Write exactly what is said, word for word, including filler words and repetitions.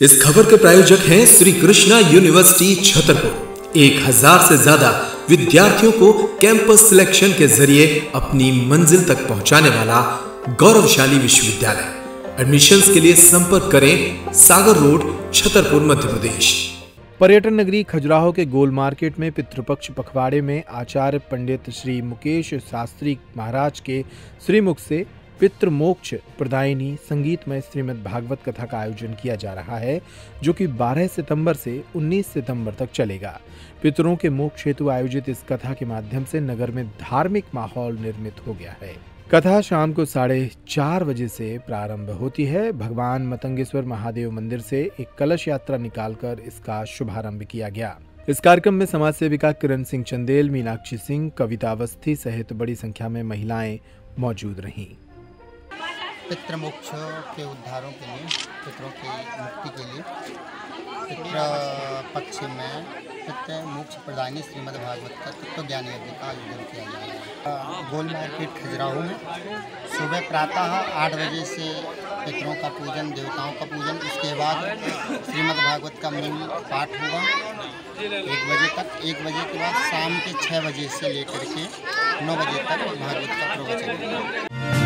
इस खबर के प्रायोजक हैं श्री कृष्णा यूनिवर्सिटी छतरपुर। एक हजार से ज्यादा विद्यार्थियों को कैंपस सिलेक्शन के जरिए अपनी मंजिल तक पहुंचाने वाला गौरवशाली विश्वविद्यालय। एडमिशंस के लिए संपर्क करें सागर रोड, छतरपुर, मध्य प्रदेश। पर्यटन नगरी खजुराहो के गोल मार्केट में पितृपक्ष पखवाड़े में आचार्य पंडित श्री मुकेश शास्त्री महाराज के श्रीमुख से पितृमोक्ष प्रदायिनी संगीतमय श्रीमद् भागवत कथा का आयोजन किया जा रहा है, जो कि बारह सितंबर से उन्नीस सितंबर तक चलेगा। पितरों के मोक्ष हेतु आयोजित इस कथा के माध्यम से नगर में धार्मिक माहौल निर्मित हो गया है। कथा शाम को साढ़े चार बजे से प्रारंभ होती है। भगवान मतंगेश्वर महादेव मंदिर से एक कलश यात्रा निकालकर इसका शुभारंभ किया गया। इस कार्यक्रम में समाज सेविका किरण सिंह चंदेल, मीनाक्षी सिंह, कविता अवस्थी सहित बड़ी संख्या में महिलाएं मौजूद रहीं। पितृमोक्ष के उद्धारों के लिए, पितरों की मुक्ति के लिए पितृ पक्ष में पितृ मोक्ष प्रदायिनी श्रीमद् भागवत का तत्व ज्ञान यज्ञ का आयोजन किया जा रहा है। गोल मार्केट खजुराहो में सुबह प्रातः आठ बजे से पितरों का पूजन, देवताओं का पूजन, उसके बाद श्रीमद् भागवत का मूल पाठ होगा एक बजे तक। एक बजे के बाद शाम के छः बजे से लेकर के नौ बजे तक भागवत का प्रवचन होगा।